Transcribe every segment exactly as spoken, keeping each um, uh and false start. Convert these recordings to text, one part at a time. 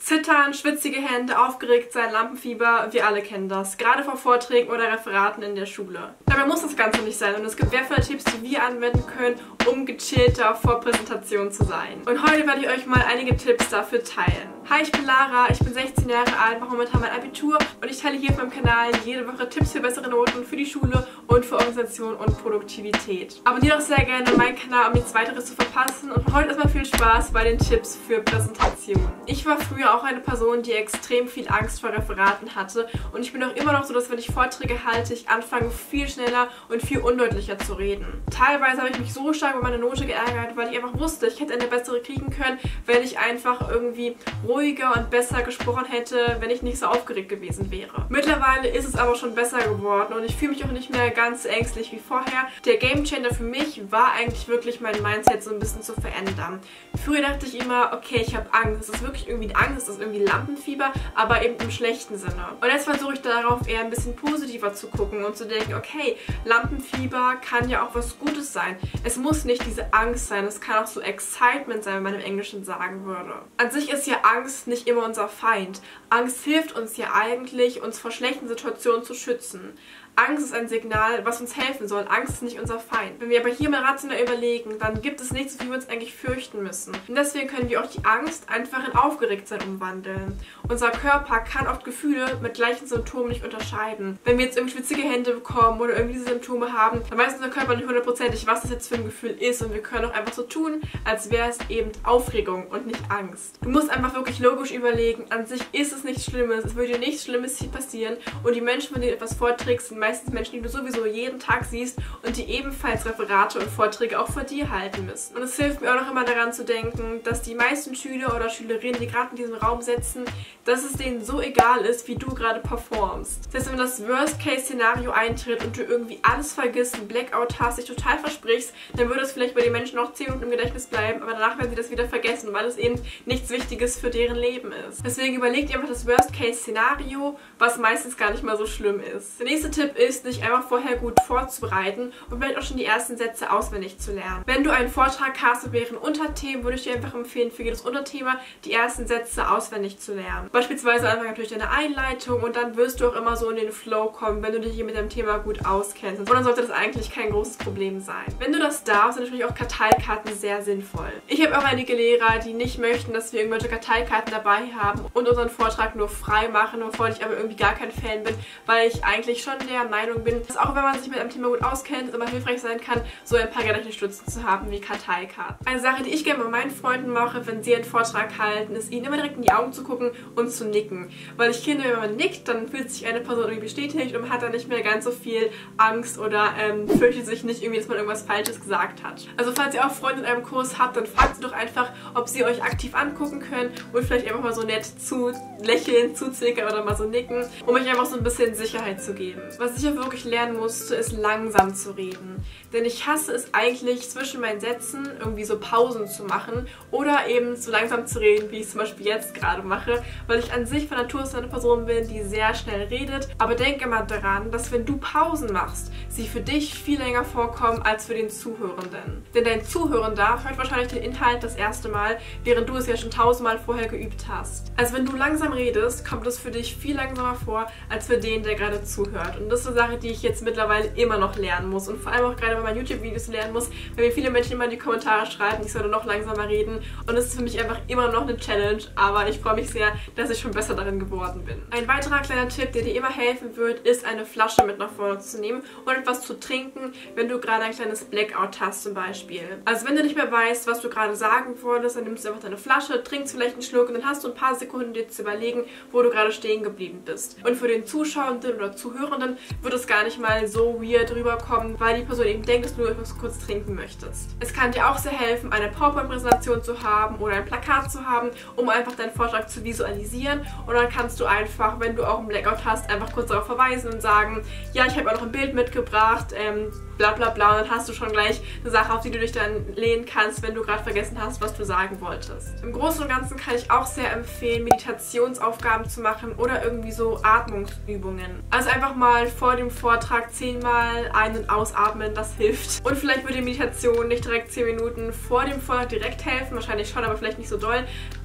Zittern, schwitzige Hände, aufgeregt sein, Lampenfieber, wir alle kennen das. Gerade vor Vorträgen oder Referaten in der Schule. Dabei muss das Ganze nicht sein und es gibt wertvolle Tipps, die wir anwenden können, um gechillter vor Präsentationen zu sein. Und heute werde ich euch mal einige Tipps dafür teilen. Hi, ich bin Lara, ich bin sechzehn Jahre alt, mache momentan mein Abitur und ich teile hier auf meinem Kanal jede Woche Tipps für bessere Noten, für die Schule und für Organisation und Produktivität. Abonniert auch sehr gerne meinen Kanal, um nichts weiteres zu verpassen und heute erstmal viel Spaß bei den Tipps für Präsentationen. Ich war früher auch eine Person, die extrem viel Angst vor Referaten hatte und ich bin auch immer noch so, dass wenn ich Vorträge halte, ich anfange viel schneller und viel undeutlicher zu reden. Teilweise habe ich mich so stark über meine Note geärgert, weil ich einfach wusste, ich hätte eine bessere kriegen können, wenn ich einfach irgendwie ruhiger und besser gesprochen hätte, wenn ich nicht so aufgeregt gewesen wäre. Mittlerweile ist es aber schon besser geworden und ich fühle mich auch nicht mehr ganz so ängstlich wie vorher. Der Gamechanger für mich war eigentlich wirklich mein Mindset so ein bisschen zu verändern. Früher dachte ich immer, okay, ich habe Angst. Das ist wirklich irgendwie Angst, das ist irgendwie Lampenfieber, aber eben im schlechten Sinne. Und jetzt versuche ich darauf eher ein bisschen positiver zu gucken und zu denken, okay, Lampenfieber kann ja auch was Gutes sein. Es muss nicht diese Angst sein, es kann auch so Excitement sein, wenn man im Englischen sagen würde. An sich ist ja Angst nicht immer unser Feind. Angst hilft uns ja eigentlich, uns vor schlechten Situationen zu schützen. Angst ist ein Signal, was uns helfen soll. Angst ist nicht unser Feind. Wenn wir aber hier mal rational überlegen, dann gibt es nichts, wie wir uns eigentlich fürchten müssen. Und deswegen können wir auch die Angst einfach in Aufgeregtsein umwandeln. Unser Körper kann oft Gefühle mit gleichen Symptomen nicht unterscheiden. Wenn wir jetzt irgendwie schwitzige Hände bekommen oder irgendwie diese Symptome haben, dann weiß unser Körper nicht hundertprozentig, was das jetzt für ein Gefühl ist. Und wir können auch einfach so tun, als wäre es eben Aufregung und nicht Angst. Du musst einfach wirklich logisch überlegen, an sich ist es nichts Schlimmes, es würde dir nichts Schlimmes hier passieren. Und die Menschen, von denen du etwas vorträgst, sind meistens Menschen, die du sowieso jeden Tag siehst und die ebenfalls Referate und Vorträge auch vor dir halten müssen. Und es hilft mir auch noch immer daran zu denken, dass die meisten Schüler oder Schülerinnen, die gerade in diesem Raum sitzen, dass es denen so egal ist, wie du gerade performst. Das heißt, wenn das Worst-Case-Szenario eintritt und du irgendwie alles vergisst, einen Blackout hast, dich total versprichst, dann würde es vielleicht bei den Menschen noch zehn Minuten im Gedächtnis bleiben, aber danach werden sie das wieder vergessen, weil es eben nichts Wichtiges für deren Leben ist. Deswegen überlegt ihr einfach das Worst-Case-Szenario, was meistens gar nicht mal so schlimm ist. Der nächste Tipp ist, dich einfach vorher gut vorzubereiten und vielleicht auch schon die ersten Sätze auswendig zu lernen. Wenn du einen Vortrag hast mit mehreren Unterthemen, würde ich dir einfach empfehlen, für jedes Unterthema die ersten Sätze auswendig zu lernen. Beispielsweise einfach natürlich deine Einleitung und dann wirst du auch immer so in den Flow kommen, wenn du dich hier mit deinem Thema gut auskennst. Und dann sollte das eigentlich kein großes Problem sein. Wenn du das darfst, sind natürlich auch Karteikarten sehr sinnvoll. Ich habe auch einige Lehrer, die nicht möchten, dass wir irgendwelche Karteikarten dabei haben und unseren Vortrag nur frei machen, wovon ich aber irgendwie gar kein Fan bin, weil ich eigentlich schon der Meinung bin, dass auch wenn man sich mit einem Thema gut auskennt, es immer hilfreich sein kann, so ein paar Gedächtnisstützen zu haben wie Karteikarten. Eine Sache, die ich gerne bei meinen Freunden mache, wenn sie einen Vortrag halten, ist ihnen immer direkt in die Augen zu gucken und zu nicken. Weil ich finde, wenn man nickt, dann fühlt sich eine Person irgendwie bestätigt und man hat dann nicht mehr ganz so viel Angst oder ähm, fürchtet sich nicht irgendwie, dass man irgendwas Falsches gesagt hat. Also falls ihr auch Freunde in einem Kurs habt, dann fragt sie doch einfach, ob sie euch aktiv angucken können und vielleicht einfach mal so nett zu lächeln, zuzwinkern oder mal so nicken, um euch einfach so ein bisschen Sicherheit zu geben. Was ich auch wirklich lernen musste, ist langsam zu reden. Denn ich hasse es eigentlich, zwischen meinen Sätzen irgendwie so Pausen zu machen oder eben so langsam zu reden, wie ich es zum Beispiel jetzt gerade mache, weil ich an sich von Natur aus eine Person bin, die sehr schnell redet. Aber denke immer daran, dass wenn du Pausen machst, sie für dich viel länger vorkommen als für den Zuhörenden. Denn dein Zuhörender hört wahrscheinlich den Inhalt das erste Mal, während du es ja schon tausendmal vorher geübt hast. Also wenn du langsam redest, kommt es für dich viel langsamer vor, als für den, der gerade zuhört. Und das ist eine Sache, die ich jetzt mittlerweile immer noch lernen muss und vor allem auch gerade bei meinen YouTube-Videos lernen muss, weil mir viele Menschen immer in die Kommentare schreiben, ich solle noch langsamer reden und es ist für mich einfach immer noch eine Challenge, aber ich freue mich sehr, dass ich schon besser darin geworden bin. Ein weiterer kleiner Tipp, der dir immer helfen wird, ist eine Flasche mit nach vorne zu nehmen und etwas zu trinken, wenn du gerade ein kleines Blackout hast zum Beispiel. Also wenn du nicht mehr weißt, was du gerade sagen wolltest, dann nimmst du einfach deine Flasche, trinkst vielleicht einen Schluck und dann hast du ein paar Sekunden dir zu überlegen, wo du gerade stehen geblieben bist. Und für den Zuschauenden oder Zuhörenden wird es gar nicht mal so weird rüberkommen, weil die Person eben denkt, dass du etwas kurz trinken möchtest. Es kann dir auch sehr helfen, eine PowerPoint-Präsentation zu haben oder ein Plakat zu haben, um einfach deinen Vortrag zu visualisieren und dann kannst du einfach, wenn du auch einen Blackout hast, einfach kurz darauf verweisen und sagen, ja, ich habe auch noch ein Bild mitgebracht, ähm, bla bla bla, und dann hast du schon gleich eine Sache, auf die du dich dann lehnen kannst, wenn du gerade vergessen hast, was du sagen wolltest. Im Großen und Ganzen kann ich auch sehr empfehlen, Meditationsaufgaben zu machen oder irgendwie so Atmungsübungen. Also einfach mal vor dem Vortrag zehnmal ein- und ausatmen, das hilft. Und vielleicht würde die Meditation nicht direkt zehn Minuten vor dem Vortrag direkt helfen, wahrscheinlich schon, aber vielleicht nicht so doll.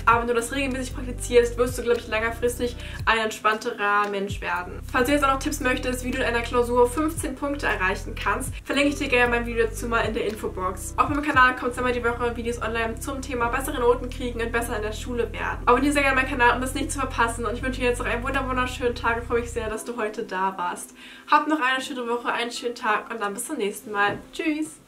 aber wenn du das regelmäßig praktizierst, wirst du, glaube ich, langfristig ein entspannterer Mensch werden. Falls du jetzt auch noch Tipps möchtest, wie du in einer Klausur fünfzehn Punkte erreichen kannst, verlinke ich dir gerne mein Video dazu mal in der Infobox. Auf meinem Kanal kommt zweimal die Woche Videos online zum Thema bessere Noten kriegen und besser in der Schule werden. Abonniere sehr gerne meinen Kanal, um das nicht zu verpassen, und ich wünsche dir jetzt noch einen wunderschönen Tag und freue mich sehr, dass du heute da warst. Hab noch eine schöne Woche, einen schönen Tag und dann bis zum nächsten Mal. Tschüss!